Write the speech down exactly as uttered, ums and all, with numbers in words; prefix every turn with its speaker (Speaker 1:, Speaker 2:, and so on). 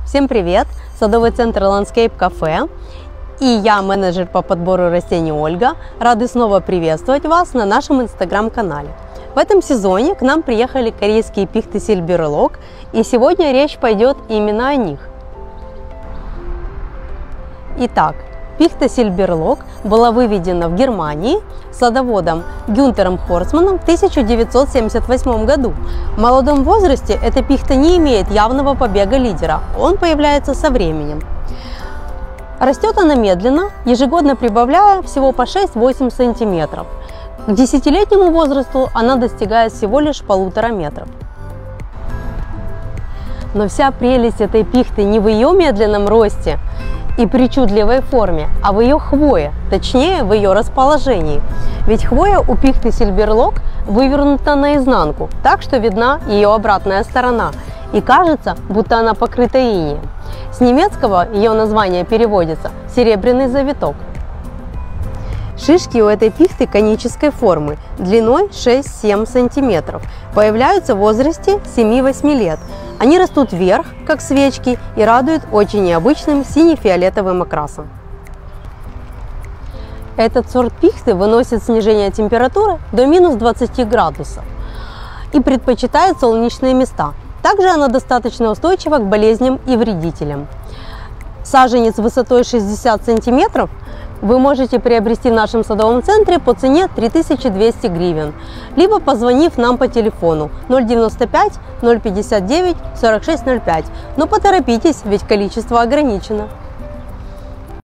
Speaker 1: Всем привет! Садовый центр Landscape Cafe и я, менеджер по подбору растений Ольга, рады снова приветствовать вас на нашем инстаграм-канале. В этом сезоне к нам приехали корейские пихты Silver Lock, и сегодня речь пойдет именно о них. Итак, пихта Silver Lock была выведена в Германии садоводом Гюнтером Хорстманом в тысяча девятьсот семьдесят восьмом году. В молодом возрасте эта пихта не имеет явного побега лидера, он появляется со временем. Растет она медленно, ежегодно прибавляя всего по шесть-восемь сантиметров. К десятилетнему возрасту она достигает всего лишь полутора метров. Но вся прелесть этой пихты не в ее медленном росте и причудливой форме, а в ее хвое, точнее в ее расположении. Ведь хвоя у пихты Silver Lock вывернута наизнанку, так что видна ее обратная сторона, и кажется, будто она покрыта инеем. С немецкого ее название переводится «серебряный завиток». Шишки у этой пихты конической формы, длиной шесть-семь сантиметров, появляются в возрасте семи-восьми лет. Они растут вверх, как свечки, и радуют очень необычным сине-фиолетовым окрасом. Этот сорт пихты выносит снижение температуры до минус двадцати градусов и предпочитает солнечные места. Также она достаточно устойчива к болезням и вредителям. Саженец высотой шестьдесят сантиметров вы можете приобрести в нашем садовом центре по цене три тысячи двести гривен, либо позвонив нам по телефону ноль девяносто пять ноль пятьдесят девять сорок шесть ноль пять. Но поторопитесь, ведь количество ограничено.